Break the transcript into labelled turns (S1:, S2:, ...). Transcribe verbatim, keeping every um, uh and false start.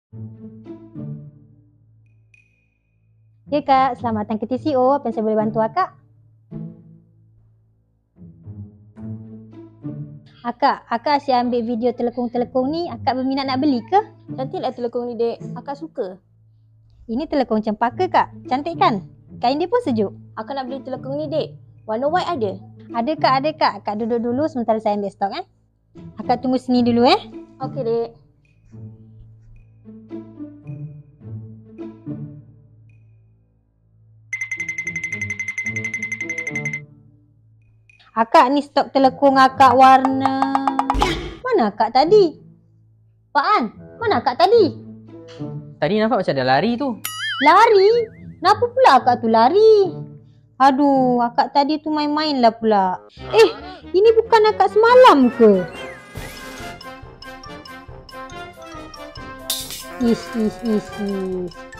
S1: Ya Kak, selamat datang ke T C O. Apa yang saya boleh bantu Akak? Akak, Akak asyik ambil video telekong-telekong ni. Akak berminat nak beli ke?
S2: Cantiklah telekong ni, dek. Akak suka.
S1: Ini telekong cempaka Kak. Cantik kan? Kain dia pun sejuk.
S2: Akak nak beli telekong ni, dek. Warna white ada?
S1: Ada Kak, ada Kak. Akak duduk dulu sementara saya ambil stok eh. Akak tunggu sini dulu eh.
S2: Okey, dek.
S1: Akak ni stok telekong akak warna... Mana akak tadi? Pak An, mana akak tadi?
S3: Tadi nampak macam ada lari tu.
S1: Lari? Kenapa pula akak tu lari? Aduh, akak tadi tu main-main lah pula. Eh, ini bukan akak semalam ke? Ish, ish, ish, ish.